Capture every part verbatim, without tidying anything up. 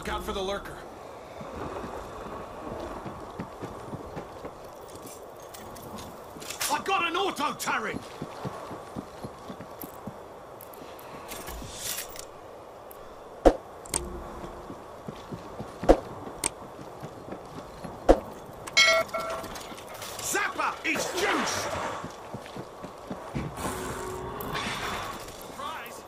out for the lurker. I got an auto turret! Zapper is juiced! Surprise!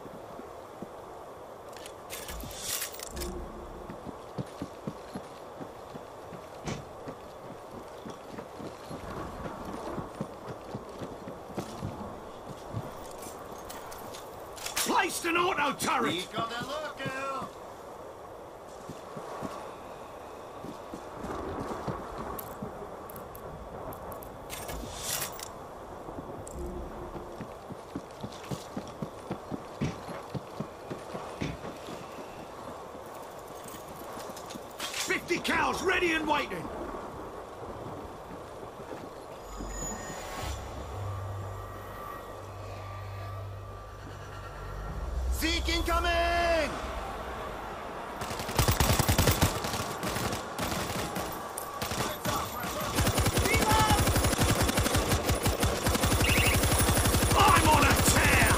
Placed an auto turret! He's got a lookout! Fifty cows ready and waiting! Zeke incoming! I'm on a tear!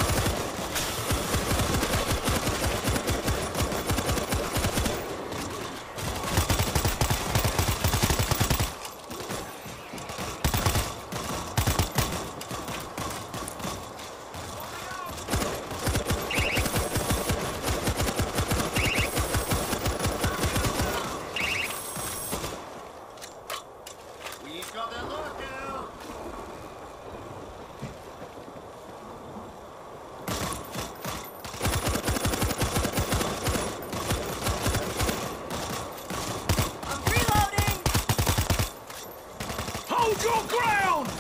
He's got a lookout! I'm reloading! Hold your ground!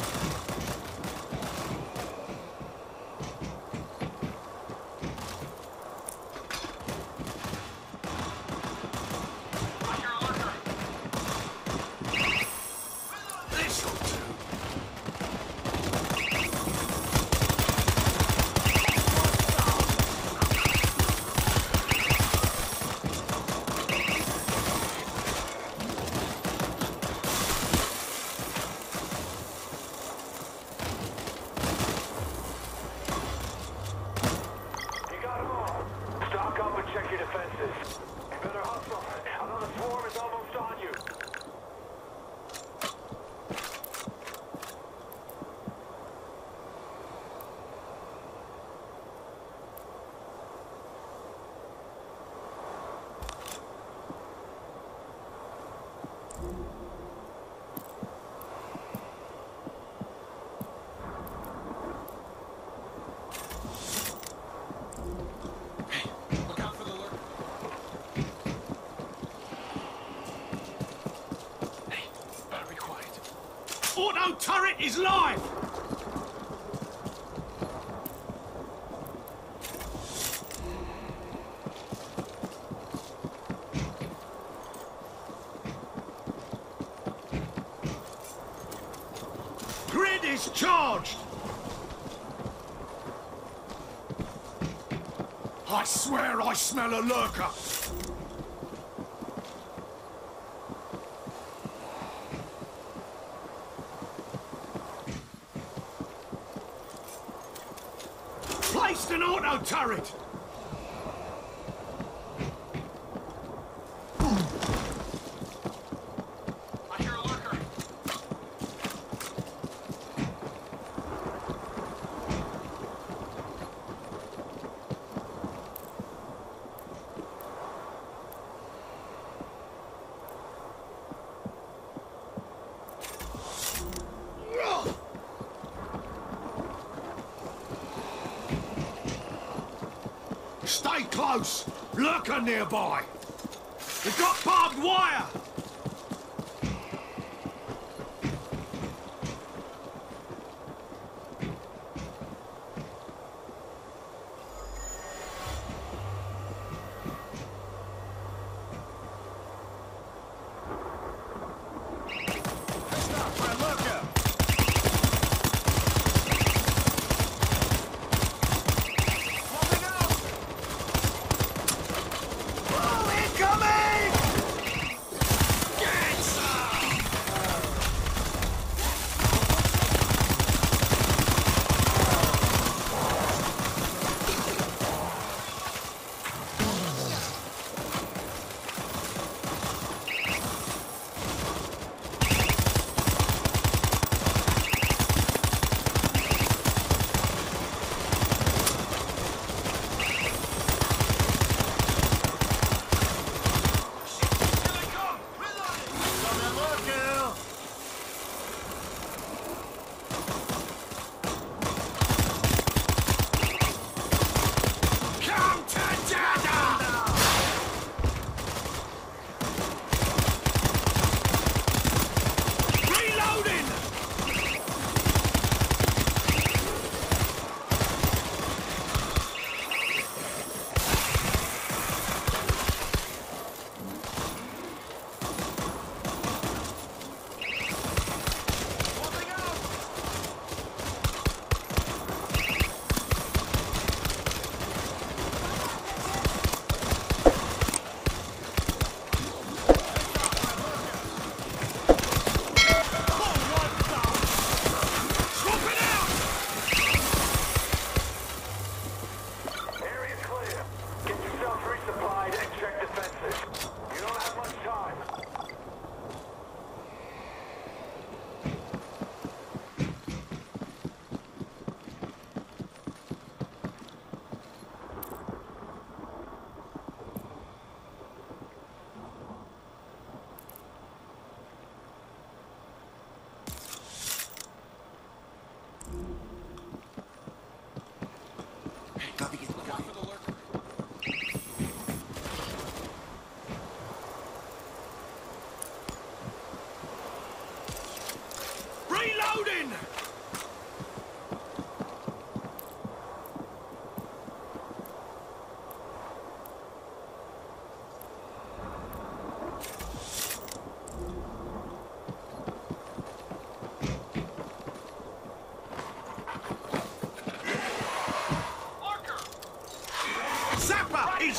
This'll do. You got them all. Stock up and check your defenses. You better hustle. Another swarm is almost on you. Look out for the lurker. Hey, better be quiet. Auto turret is live! Grid is charged! I swear I smell a lurker! Placed an auto turret! I hear a lurker. Stay close! Lurker nearby! We've got barbed wire! Stop for a lookout! Swapping out! Oh, here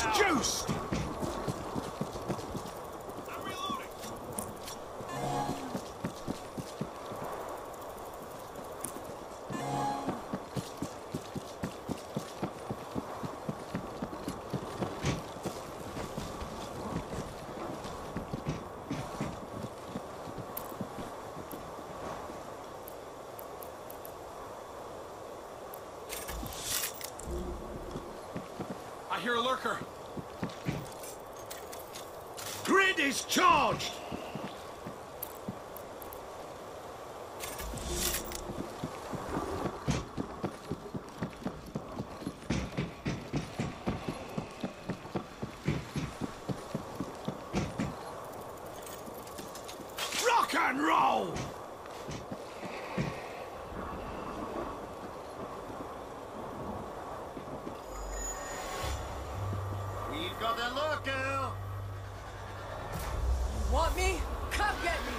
is juiced! I'm reloading. I hear a lurker. Grid is charged! Rock and roll! We've got the lookout. Want me? Come get me!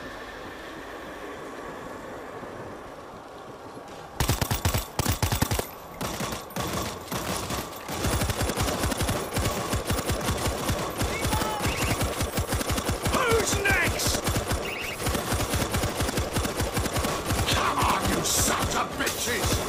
Who's next? Come on, you sons of bitches!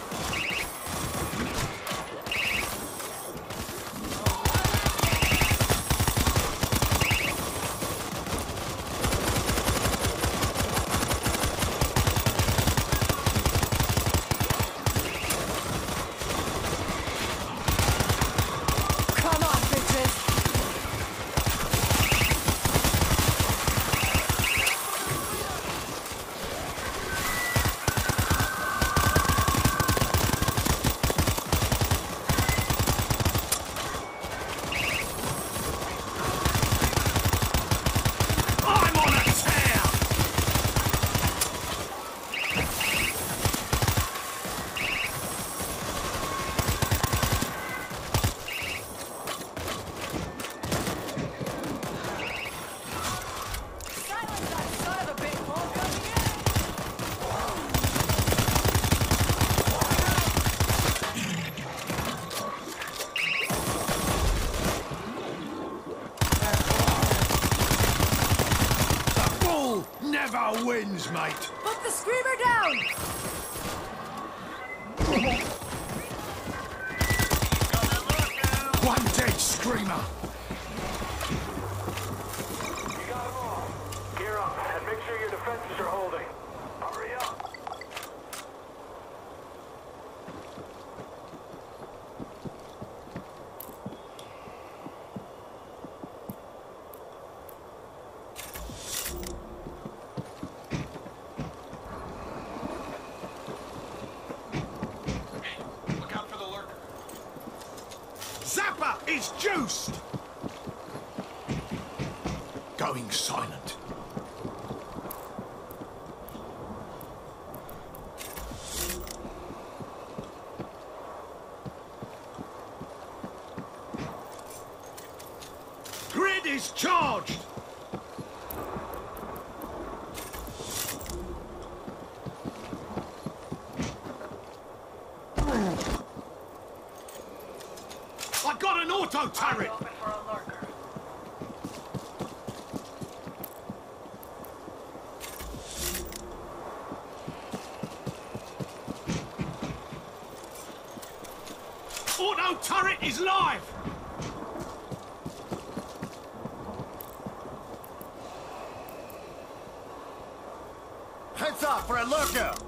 Come on, bitches! I'm on a tear! Silence that son of a bitch! Won't coming in! The bull never wins, mate! Put the screamer down! Got the lookout. One dead screamer! You got them all. Gear up and make sure your defenses are holding. Hurry up. Look out for the lurker. Zappa is juiced! Going silent. Grid is charged! I got an auto turret! Open for a lurker. Auto turret is live! Heads up for a lookout.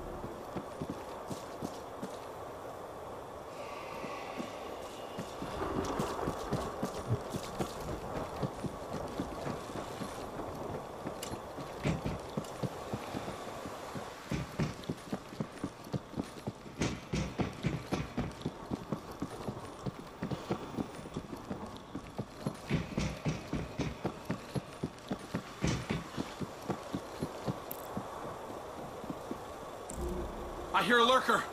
I hear a lurker.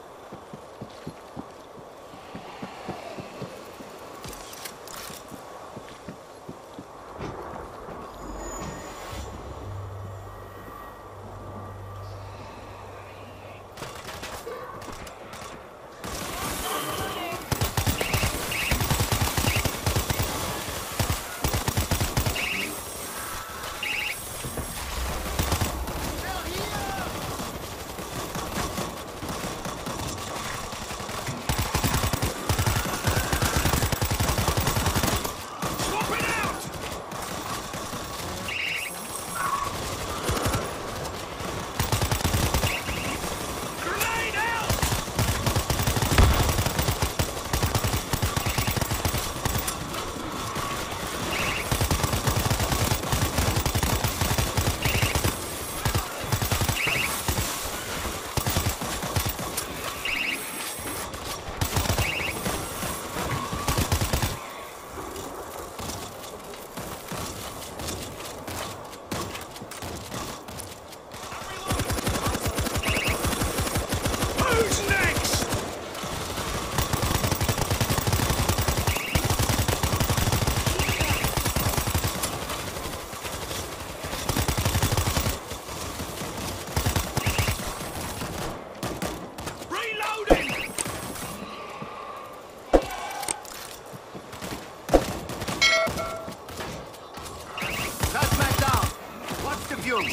room.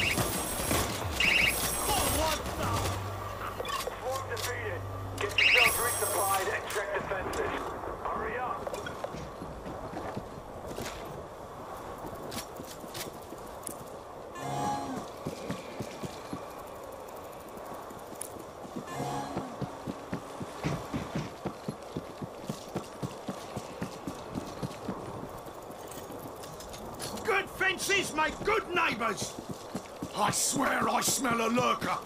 Swarm defeated. Get yourselves resupplied and check defenses. Hurry up. Good fences make good neighbours. I swear I smell a lurker.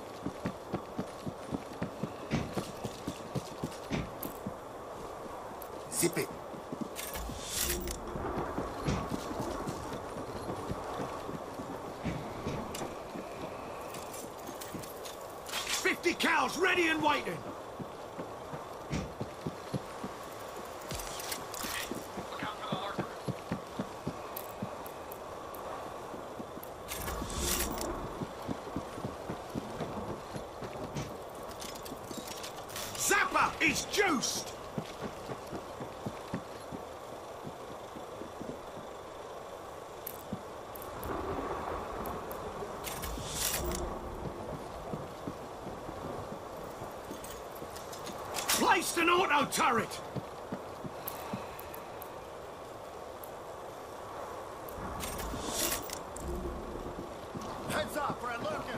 Zip it. Fifty cows ready and waiting. Look out for the lurker. Zapper is juiced. Placed an auto turret. Heads up for a lurker.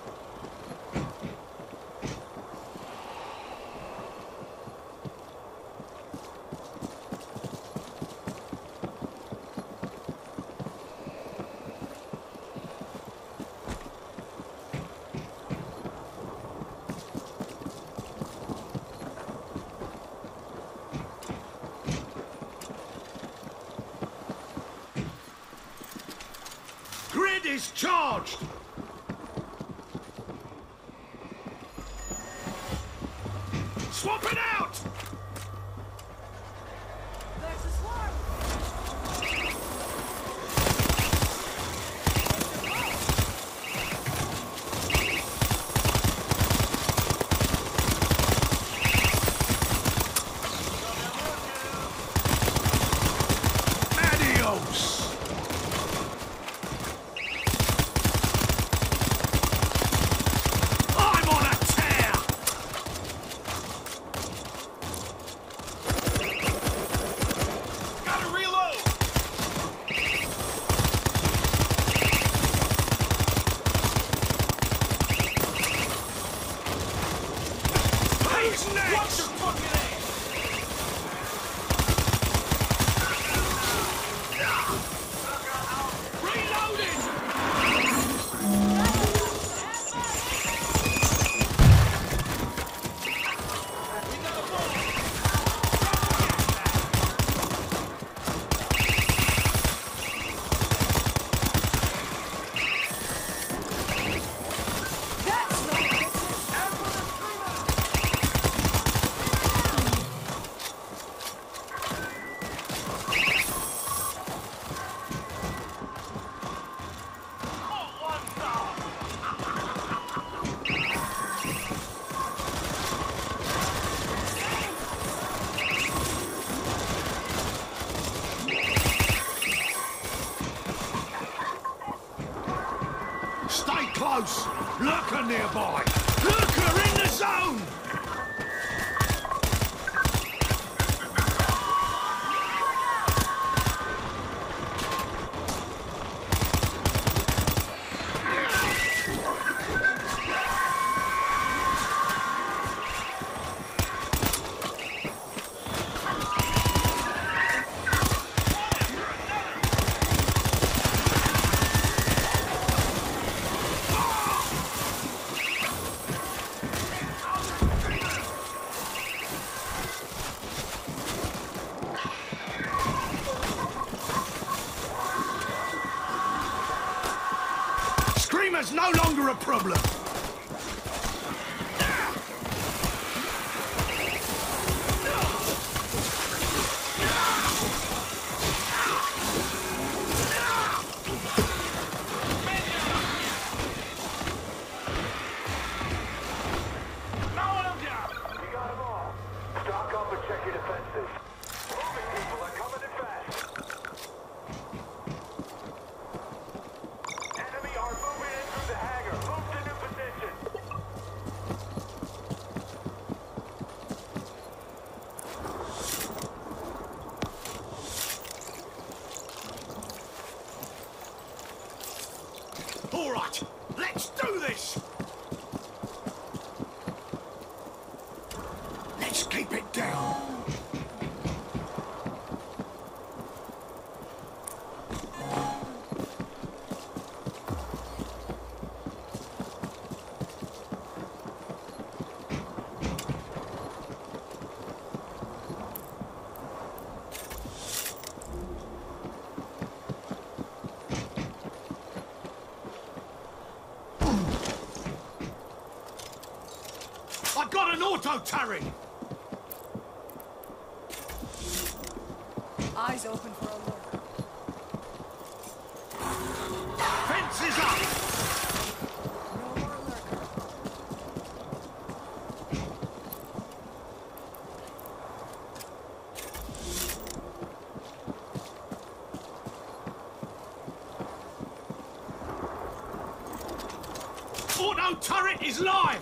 Grid is charged. Swap it out. There's a swarm. Adios. I'm on a tear. Gotta reload! Who's Watch next? your fucking ass! Reloading. That's not it. Stay close. Lurker nearby. Lurker in the zone. Screamer's no longer a problem. You got them all. Stock up and check your defenses. Moving people are coming in fast. Enemy are moving. All right, let's do this! Let's keep it down. I got an auto turret! Eyes open for a look. Fence is up! No more lurker. Auto turret is live!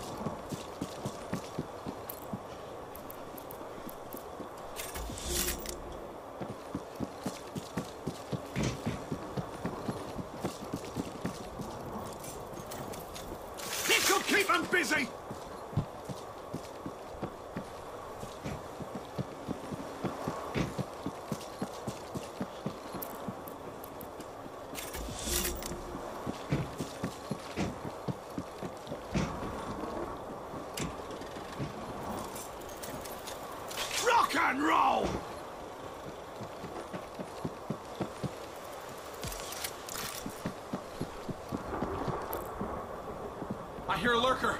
This'll keep them busy! Rock and roll! I hear a lurker.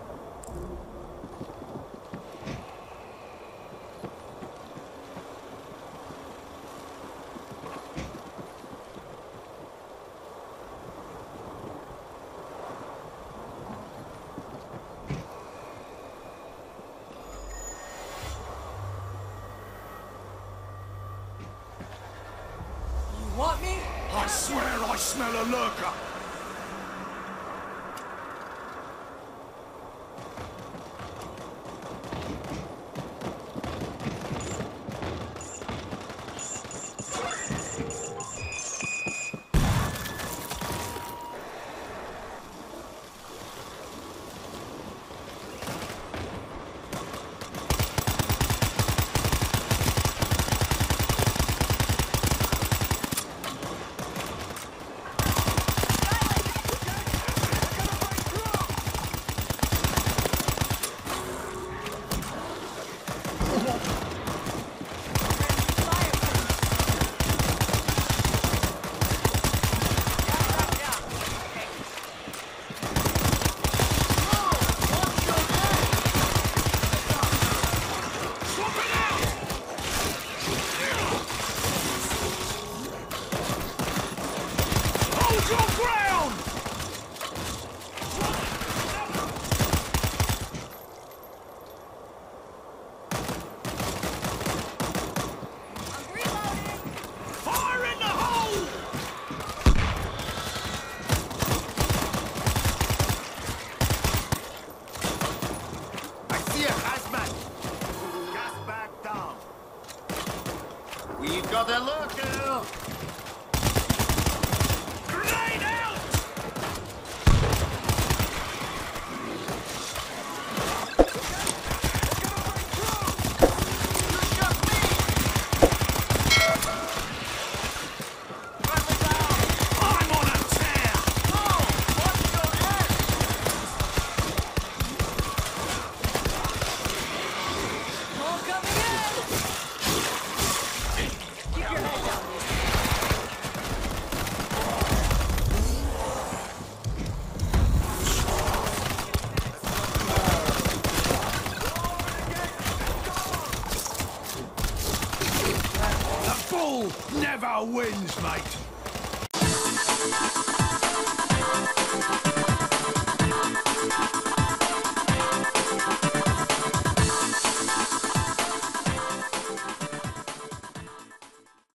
You want me? I swear I smell a lurker! Hold your ground! I'm reloading. Fire in the hole! I see a hazmat. Gas back down. We've got a lurker. Grenade out! I'm on a tear! All coming in. Keep your head down. The bull never wins, mate!